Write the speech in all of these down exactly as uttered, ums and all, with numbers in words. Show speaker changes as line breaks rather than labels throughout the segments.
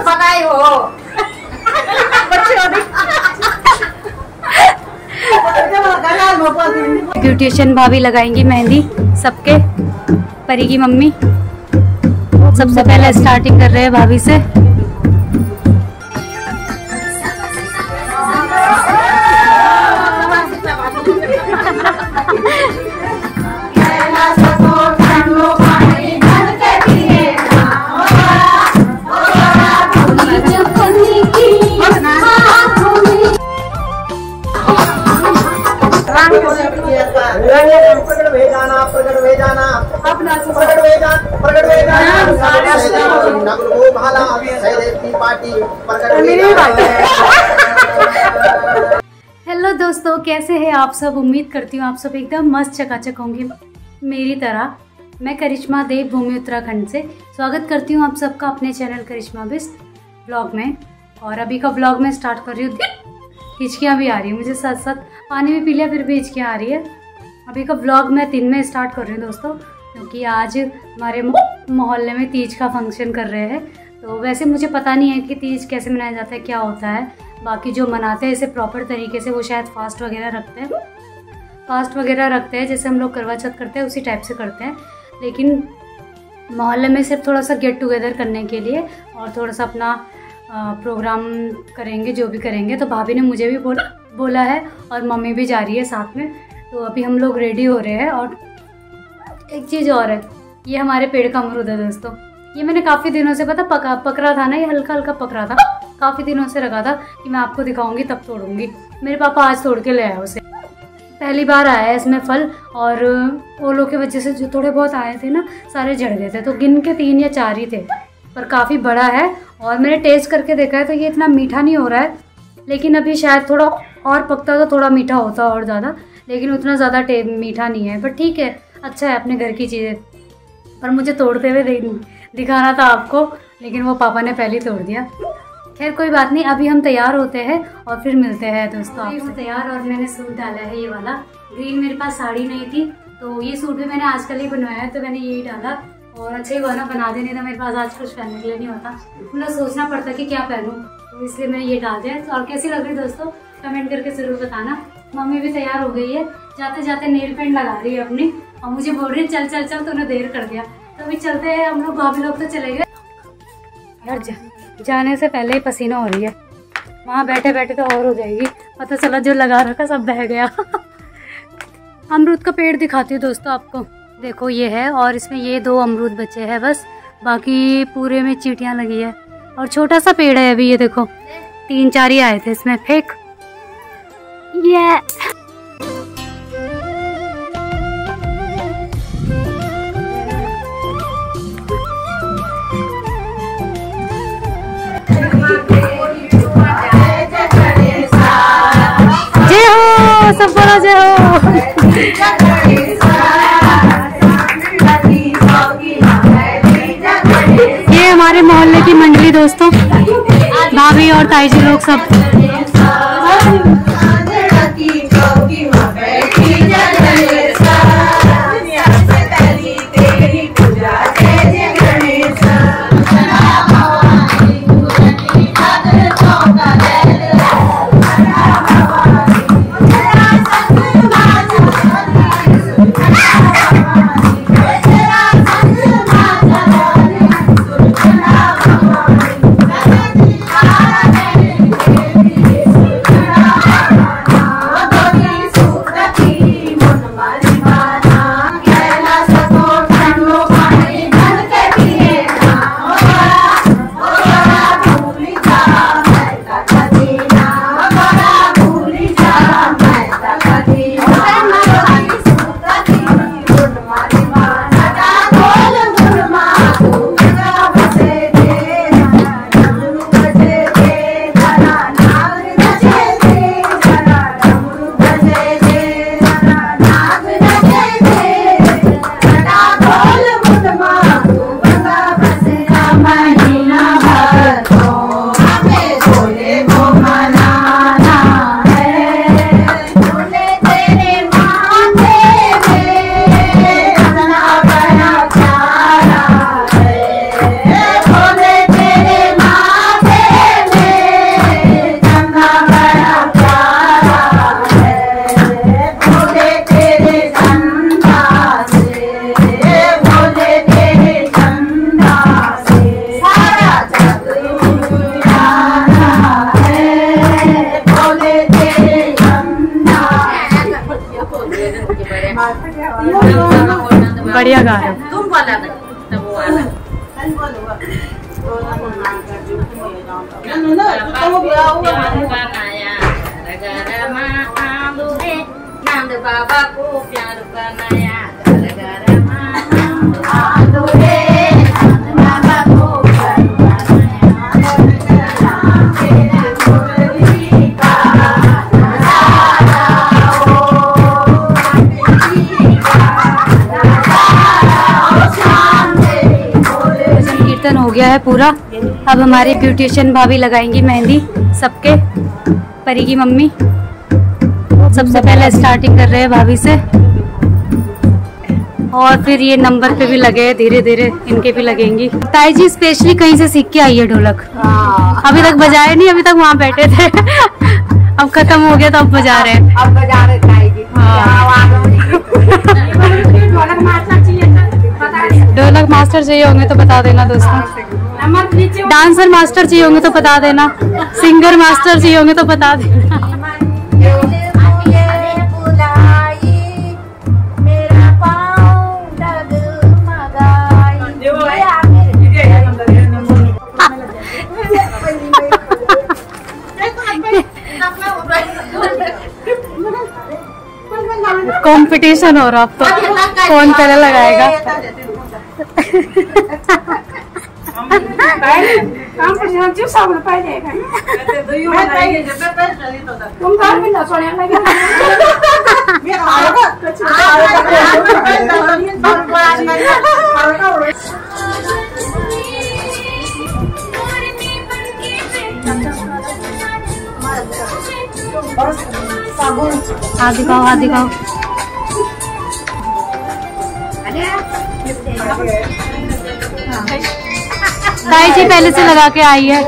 पकाई हो
ब्यूटिशियन भाभी लगाएंगी मेहंदी सबके। परी की मम्मी सबसे पहले स्टार्टिंग कर रहे हैं भाभी से। हेलो दोस्तों, कैसे हैं आप सब। उम्मीद करती हूँ आप सब एकदम मस्त चकाचक होंगे मेरी तरह। मैं करिश्मा देव भूमि उत्तराखंड से स्वागत करती हूँ आप सबका अपने चैनल करिश्मा बिस्ट ब्लॉग में। और अभी का ब्लॉग मैं स्टार्ट कर रही हूँ। हिचकियाँ भी आ रही है मुझे, साथ साथ पानी भी पी लिया फिर भी हिचकियाँ आ रही है। अभी का ब्लॉग मैं दिन में स्टार्ट कर रही हूँ दोस्तों, क्योंकि आज हमारे मोहल्ले में तीज का फंक्शन कर रहे हैं। तो वैसे मुझे पता नहीं है कि तीज कैसे मनाया जाता है, क्या होता है। बाकी जो मनाते हैं इसे प्रॉपर तरीके से वो शायद फास्ट वगैरह रखते हैं फास्ट वगैरह रखते हैं जैसे हम लोग करवा चौथ करते हैं उसी टाइप से करते हैं। लेकिन मोहल्ले में सिर्फ थोड़ा सा गेट टुगेदर करने के लिए और थोड़ा सा अपना प्रोग्राम करेंगे, जो भी करेंगे। तो भाभी ने मुझे भी बोला बोला है और मम्मी भी जा रही है साथ में। तो अभी हम लोग रेडी हो रहे हैं। और एक चीज़ और है, ये हमारे पेड़ का अमरूद है दोस्तों। ये मैंने काफ़ी दिनों से पता पका पकड़ा था ना, ये हल्का हल्का पकड़ा था, काफ़ी दिनों से रखा था कि मैं आपको दिखाऊंगी तब तोड़ूंगी। मेरे पापा आज तोड़ के ले आए उसे, पहली बार आया है इसमें फल। और ओलों की वजह से जो थोड़े बहुत आए थे ना सारे झड़ गए थे, तो गिन के तीन या चार ही थे, पर काफ़ी बड़ा है। और मैंने टेस्ट करके देखा है तो ये इतना मीठा नहीं हो रहा है, लेकिन अभी शायद थोड़ा और पकता तो थोड़ा मीठा होता और ज़्यादा, लेकिन उतना ज़्यादा मीठा नहीं है। पर ठीक है, अच्छा है, अपने घर की चीज़ें। पर मुझे तोड़ते हुए दिखाना था आपको, लेकिन वो पापा ने पहले तोड़ दिया। खैर कोई बात नहीं, अभी हम तैयार होते हैं और फिर मिलते हैं दोस्तों आपसे। तैयार और मैंने सूट डाला है ये वाला ग्रीन। मेरे पास साड़ी नहीं थी तो ये सूट भी मैंने आजकल ही बनवाया है, तो मैंने यही डाला। और अच्छा ही बना, बना देने था, मेरे पास आज कुछ पहनने के लिए नहीं होता, मुझे सोचना पड़ता कि क्या पहनूं, तो इसलिए मैंने ये डाल दिया। और कैसी लग रही दोस्तों कमेंट करके ज़रूर बताना। मम्मी भी तैयार हो गई है, जाते जाते नेल पेंट लगा रही है अपनी, और मुझे बोल रही है चल चल चल, तूने देर कर दिया। तो अभी चलते हैं हम लोग, भाभी लोग तो चले गए यार। जा, जाने से पहले ही पसीना हो रही है, वहाँ बैठे बैठे तो और हो जाएगी। पता चला जो लगा रखा सब बह गया। अमरूद का पेड़ दिखाती हूँ दोस्तों आपको, देखो ये है, और इसमें ये दो अमरूद बचे हैं बस, बाकी पूरे में चींटियाँ लगी है। और छोटा सा पेड़ है अभी, ये देखो तीन चार ही आए थे इसमें, फेंक ये। जय हो, सब बोलो जय हो। ये हमारे मोहल्ले की मंडली दोस्तों, भाभी और ताई जी लोग सब। बढ़िया गा रहे हो।
तुम वाला नहीं, तब वो वाला। नंद बाबा को प्यार बनाया, घर घर माधुरे नंद बाबा को प्यार
कीर्तन हो गया है पूरा। अब हमारी ब्यूटिशियन भाभी लगाएंगी मेहंदी सबके। परी की मम्मी सबसे पहले स्टार्टिंग कर रहे हैं भाभी से, और फिर ये नंबर पे भी लगे, धीरे धीरे इनके भी लगेंगी। ताई जी स्पेशली कहीं से सीख के आई है ढोलक। अभी तक बजाए नहीं, अभी तक वहाँ बैठे थे। अब खत्म हो गया तो अब बजा रहे हैं।
अब बजा रहे ताई जी।
ढोलक मास्टर चाहिए होंगे तो बता देना दोस्तों। डांसर मास्टर चाहिए होंगे तो बता देना। सिंगर मास्टर चाहिए होंगे तो बता देना। कंपटीशन हो रहा अब तो, कौन पहले लगाएगा। हाँ दिखाओ, हाँ दिखाओ। ताई जी पहले से लगा के आई है।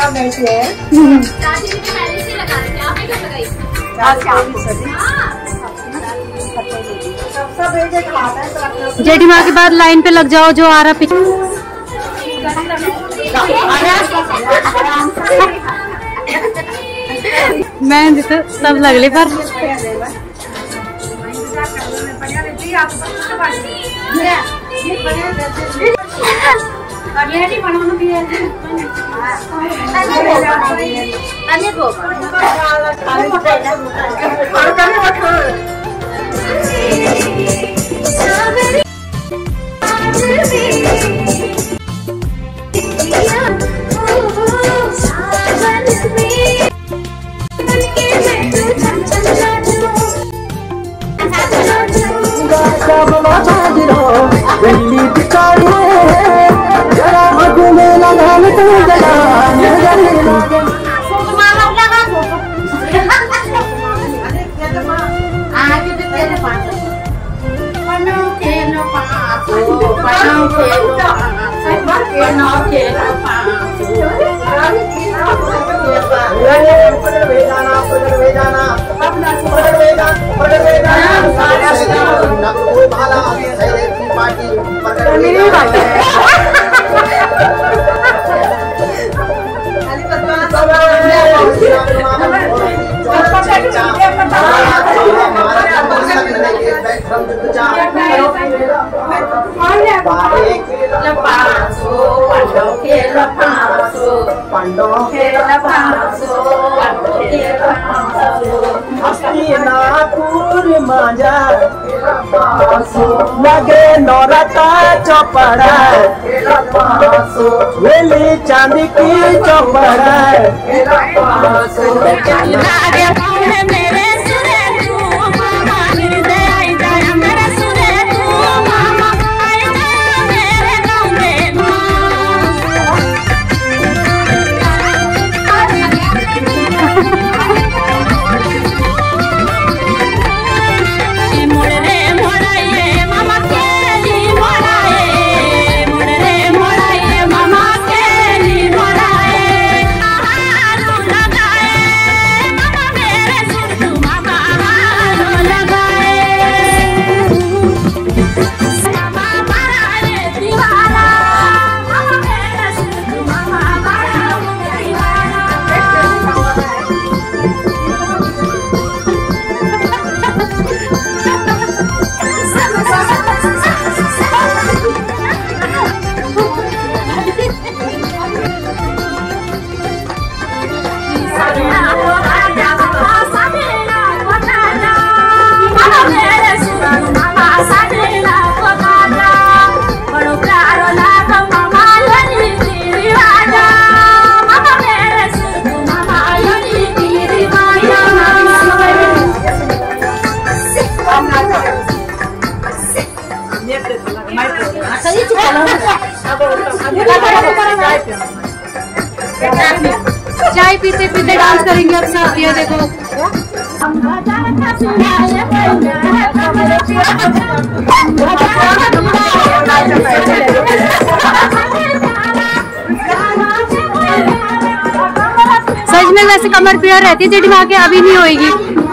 जेठी माँ के बाद लाइन पे लग जाओ, जो आ रहा पीछे। मैं तो सब लगले पर
लगे नौरता चौपड़ा वेली चांदी की चौपड़ा
मेरे
चाय पीते पीते डांस करेंगे अब सब। ये देखो सच में वैसे कमर पीड़ा रहती है जेठी माँ के, अभी नहीं होएगी।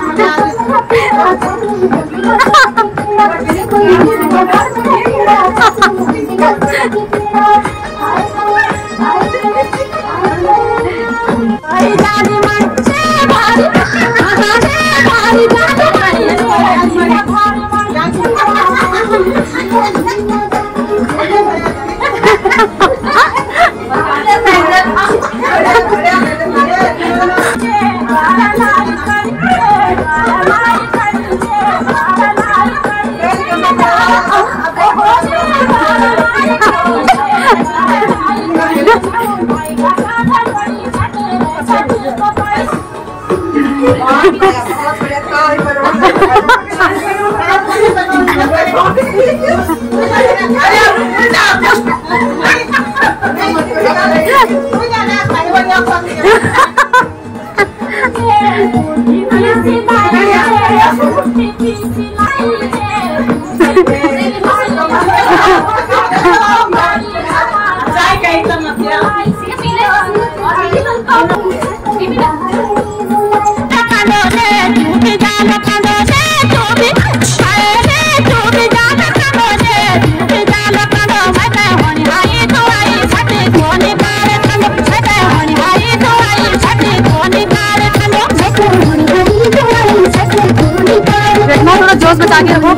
थोड़ा जोश बचा के रखो।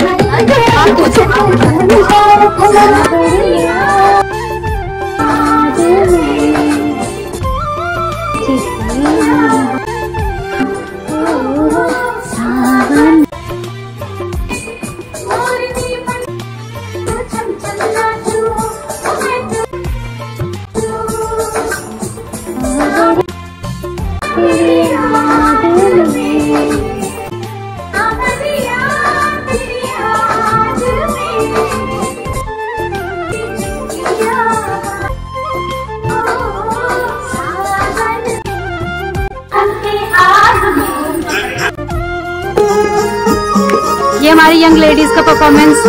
ये हमारी यंग लेडीज का परफॉर्मेंस।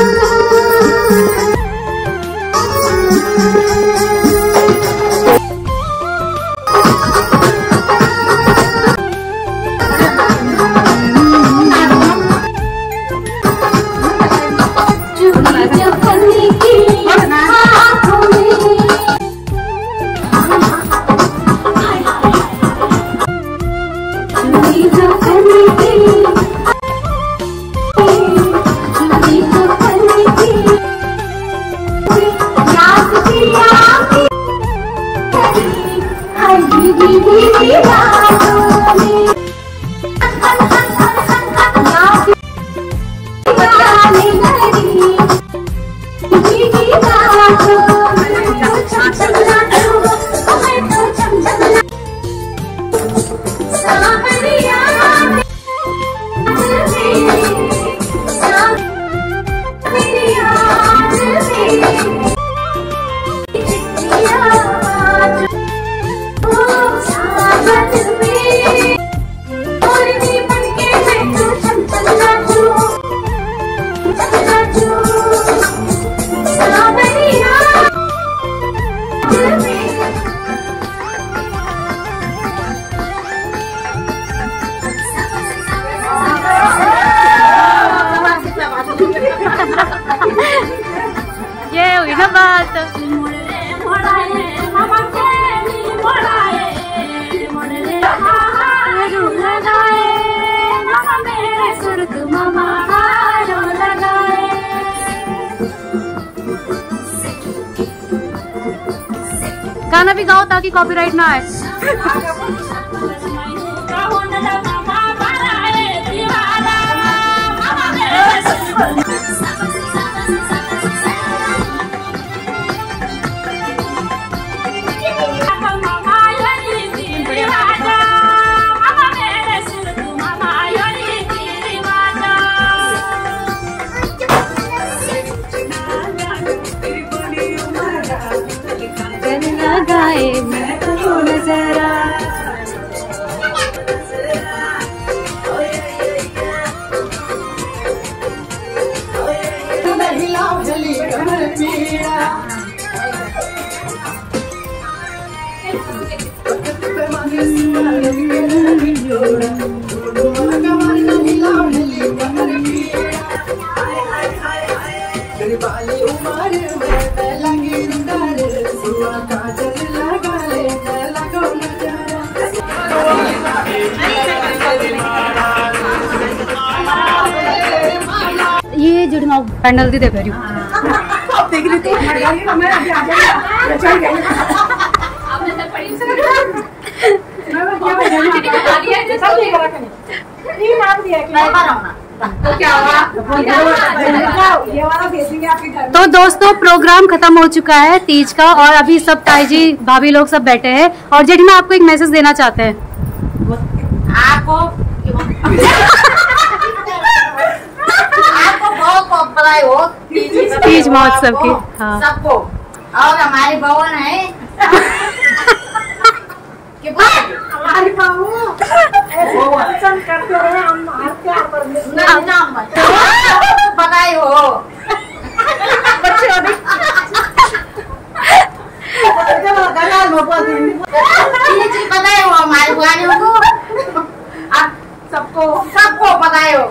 ये हुई ना बात। गाना भी गाओ ताकि कॉपीराइट ना आए। लगाए मैं तो नजरा ये जुड़ना पैंडल दी दे करियो तो दोस्तों प्रोग्राम खत्म हो चुका है तीज का, और अभी सब ताई जी भाभी लोग सब बैठे हैं, और जेठी मैं आपको एक मैसेज देना चाहते हैं।
आपको आपको बहुत बहुत बधाई हो
तीज महोत्सव की। हाँ
सबको, और हमारी बहन है कि हमारी बहू करते रहे हम बधाई हो बधाई हो हमारी बुआनियों को, सबको सबको बधाई हो।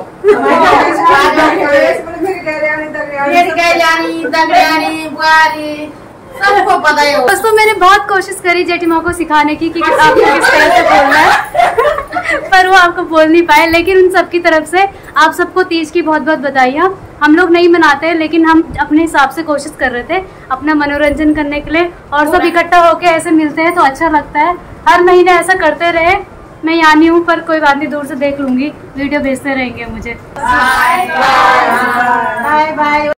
सबको बधाई हो।
दोस्तों मैंने बहुत कोशिश करी जेठी माँ को सिखाने की कि आपको किस तरह से बोलना है, पर वो आपको बोल नहीं पाए। लेकिन उन सबकी तरफ से आप सबको तीज की बहुत बहुत बधाइयाँ। हम लोग नहीं मनाते, लेकिन हम अपने हिसाब से कोशिश कर रहे थे अपना मनोरंजन करने के लिए, और सब इकट्ठा होके ऐसे मिलते हैं तो अच्छा लगता है। हर महीने ऐसा करते रहे। मैं यहाँ नहीं हूँ, पर कोई बात नहीं, दूर से देख लूंगी, वीडियो भेजते रहेंगे मुझे।
Bye bye.